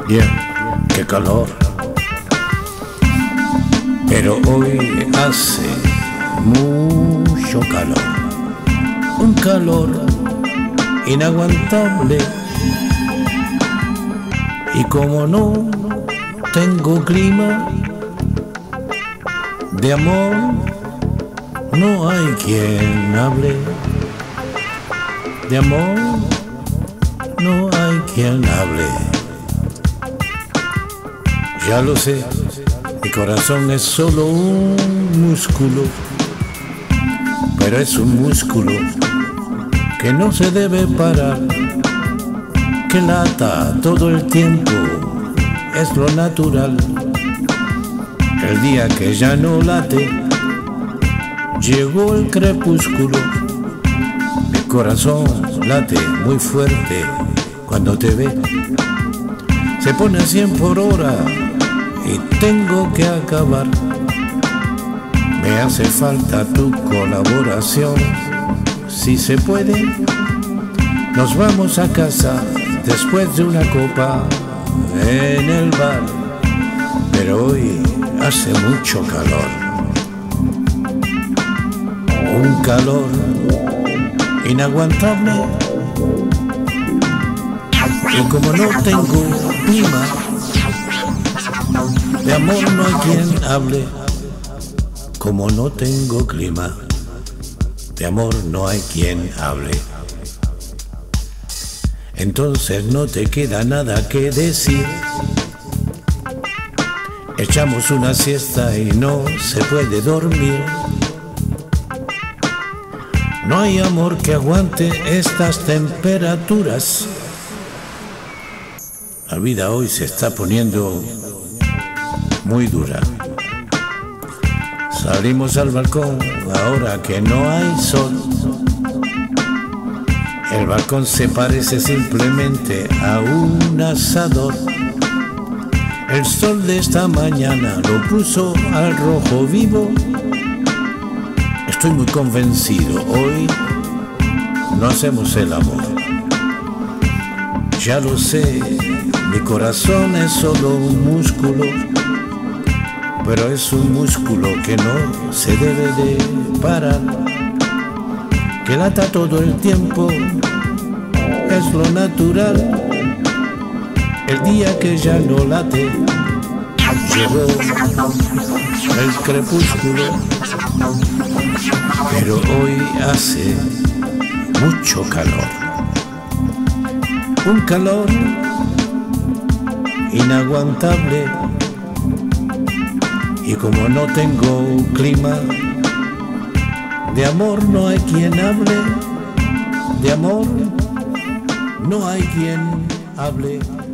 Bien, qué calor. Pero hoy hace mucho calor. Un calor inaguantable. Y como no tengo clima, de amor no hay quien hable. De amor no hay quien hable. Ya lo sé, mi corazón es solo un músculo, pero es un músculo que no se debe parar, que lata todo el tiempo, es lo natural. El día que ya no late, llegó el crepúsculo. Mi corazón late muy fuerte cuando te ve, se pone a 100 por hora y tengo que acabar. Me hace falta tu colaboración, si se puede. Nos vamos a casa después de una copa en el bar, pero hoy hace mucho calor. Un calor inaguantable. Y como no tengo clima, de amor no hay quien hable. Como no tengo clima, de amor no hay quien hable. Entonces no te queda nada que decir. Echamos una siesta y no se puede dormir. No hay amor que aguante estas temperaturas. La vida hoy se está poniendo muy dura. Salimos al balcón ahora que no hay sol. El balcón se parece simplemente a un asador. El sol de esta mañana lo puso al rojo vivo. Estoy muy convencido, hoy no hacemos el amor. Ya lo sé, mi corazón es solo un músculo, pero es un músculo que no se debe de parar, que lata todo el tiempo, es lo natural. El día que ya no late, llegó el crepúsculo, pero hoy hace mucho calor. Un calor inaguantable. Y como no tengo clima, de amor no hay quien hable. De amor no hay quien hable.